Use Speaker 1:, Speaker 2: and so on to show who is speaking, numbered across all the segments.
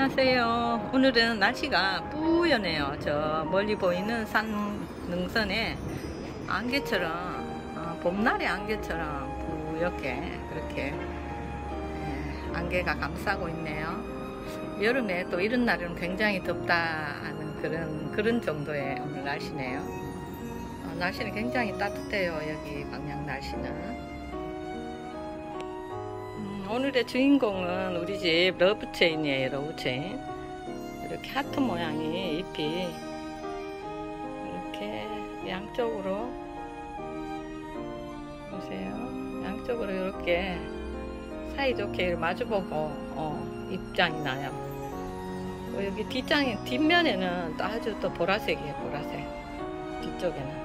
Speaker 1: 안녕하세요. 오늘은 날씨가 뿌연해요. 저 멀리 보이는 산 능선에 안개처럼 봄날의 안개처럼 뿌옇게 그렇게 안개가 감싸고 있네요. 여름에 또 이런 날은 굉장히 덥다 하는 그런 정도의 오늘 날씨네요. 날씨는 굉장히 따뜻해요. 여기 광양 날씨는. 오늘의 주인공은 우리 집 러브체인이에요. 러브체인. 이렇게 하트 모양의 잎이 이렇게 양쪽으로 보세요. 양쪽으로 이렇게 사이좋게 마주보고 입장이 나요. 여기 뒷면에는 또 아주 또 보라색이에요. 보라색. 뒤쪽에는.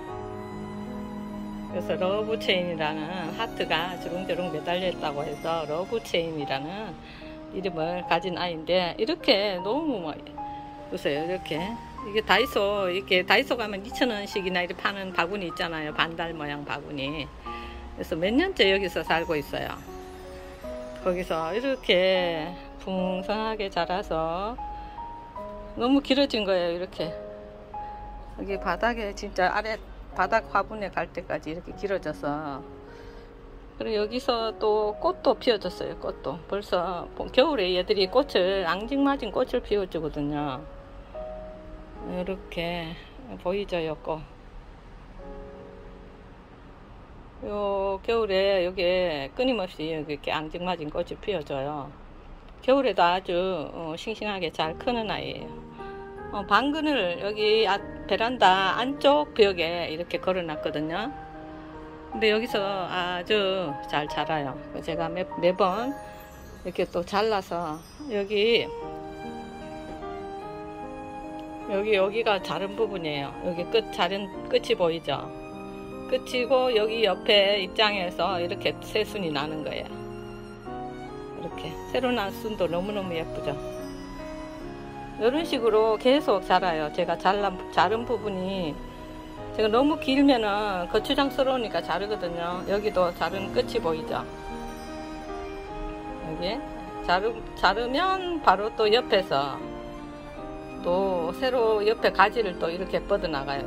Speaker 1: 그래서 러브체인이라는 하트가 주렁주렁 매달려 있다고 해서 러브체인이라는 이름을 가진 아이인데, 이렇게 너무 보세요. 이게 다이소 가면 2,000원씩이나 이렇게 파는 바구니 있잖아요. 반달 모양 바구니. 그래서 몇 년째 여기서 살고 있어요. 거기서 이렇게 풍성하게 자라서 너무 길어진 거예요. 이렇게 여기 바닥에 진짜 아래 바닥 화분에 갈 때까지 이렇게 길어져서. 그리고 여기서 또 꽃도 피워졌어요. 꽃도 벌써 겨울에 얘들이 앙증맞은 꽃을 피워주거든요. 이렇게 보이죠? 요 겨울에 여기에 끊임없이 이렇게 앙증맞은 꽃이 피워져요. 겨울에도 아주 싱싱하게 잘 크는 아이예요. 방근을 여기 베란다 안쪽 벽에 이렇게 걸어놨거든요. 근데 여기서 아주 잘 자라요. 제가 매번 이렇게 또 잘라서 여기가 자른 부분이에요. 여기 자른 끝이 보이죠? 끝이고 여기 옆에 입장에서 이렇게 새순이 나는 거예요. 이렇게 새로 난 순도 너무너무 예쁘죠? 이런 식으로 계속 자라요. 제가 자른 부분이 제가 너무 길면은 거추장스러우니까 자르거든요. 여기도 자른 끝이 보이죠? 여기 자르면 바로 또 옆에서 또 새로 옆에 가지를 또 이렇게 뻗어나가요.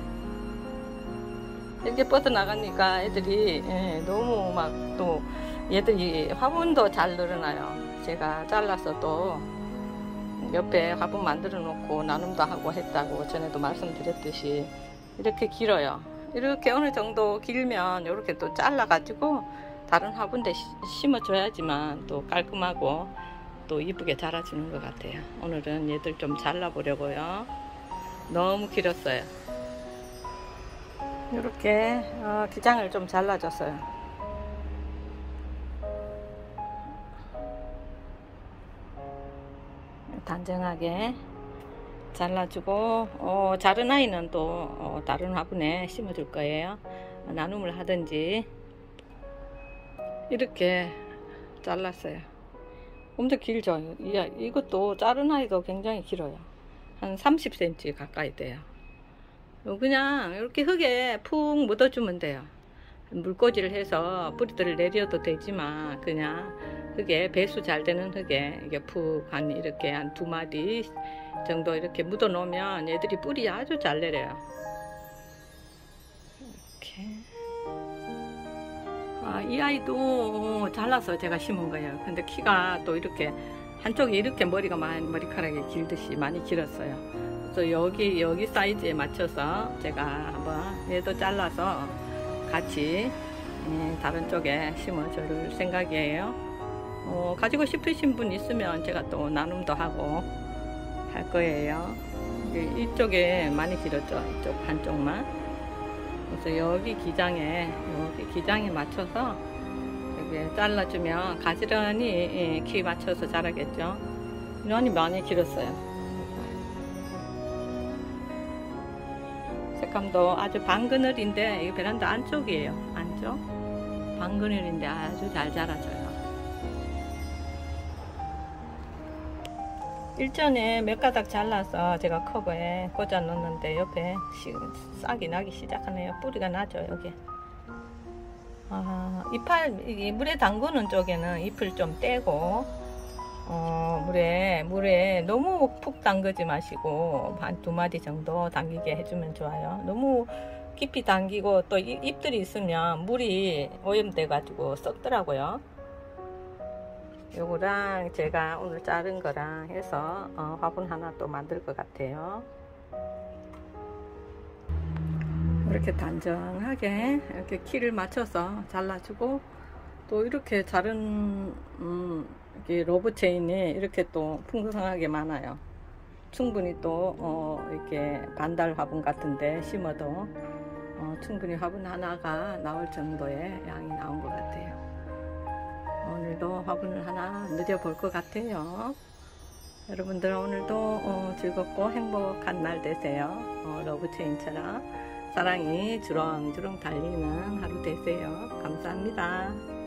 Speaker 1: 이렇게 뻗어나가니까 애들이 너무 또 얘들이 화분도 잘 늘어나요. 제가 잘라서 또 옆에 화분 만들어 놓고 나눔도 하고 했다고 전에도 말씀드렸듯이 이렇게 길어요. 이렇게 어느 정도 길면 이렇게 또 잘라 가지고 다른 화분에 심어 줘야지만 또 깔끔하고 또 이쁘게 자라주는 것 같아요. 오늘은 얘들 좀 잘라 보려고요. 너무 길었어요. 이렇게 기장을 좀 잘라줬어요. 단정하게 잘라주고 자른 아이는 또 다른 화분에 심어줄 거예요. 나눔을 하든지. 이렇게 잘랐어요. 엄청 길죠? 이것도 자른 아이도 굉장히 길어요. 한 30cm 가까이 돼요. 그냥 이렇게 흙에 푹 묻어주면 돼요. 물꽂이를 해서 뿌리들을 내려도 되지만 그냥 흙에 배수 잘 되는 흙에 이게 푹 이렇게 한 2마디 정도 이렇게 묻어 놓으면 얘들이 뿌리 아주 잘 내려요. 이렇게. 이 아이도 잘라서 제가 심은 거예요. 근데 키가 또 이렇게 한쪽이 이렇게 머리카락이 길듯이 많이 길었어요. 그래서 여기 사이즈에 맞춰서 제가 한번 얘도 잘라서 같이 다른 쪽에 심어줄 생각이에요. 가지고 싶으신 분 있으면 제가 또 나눔도 하고 할 거예요. 이쪽에 많이 길었죠? 이쪽 한쪽만. 그래서 여기 기장에 맞춰서 여기 잘라주면 가지런히 키 맞춰서 자라겠죠? 인원이 많이 길었어요. 색감도 아주 방그늘인데 이 베란다 안쪽이에요. 안쪽 방그늘인데 아주 잘 자라줘요. 일전에 몇 가닥 잘라서 제가 커버에 꽂아 놓는데 옆에 싹이 나기 시작하네요. 뿌리가 나죠. 여기 물에 담그는 쪽에는 잎을 좀 떼고 물에 너무 푹 담그지 마시고 한 2마디 정도 담기게 해주면 좋아요. 너무 깊이 담기고 또 잎들이 있으면 물이 오염돼 가지고 썩더라고요. 요거랑 제가 오늘 자른 거랑 해서 화분 하나 또 만들 것 같아요. 이렇게 단정하게 이렇게 키를 맞춰서 잘라주고, 또 이렇게 자른 이렇게 로브 체인이 이렇게 또 풍성하게 많아요. 충분히 또 이렇게 반달 화분 같은데 심어도 충분히 화분 하나가 나올 정도의 양이 나온 것 같아요. 오늘도 화분을 하나 늦어 볼 것 같아요. 여러분들 오늘도 즐겁고 행복한 날 되세요. 러브 체인처럼 사랑이 주렁주렁 달리는 하루 되세요. 감사합니다.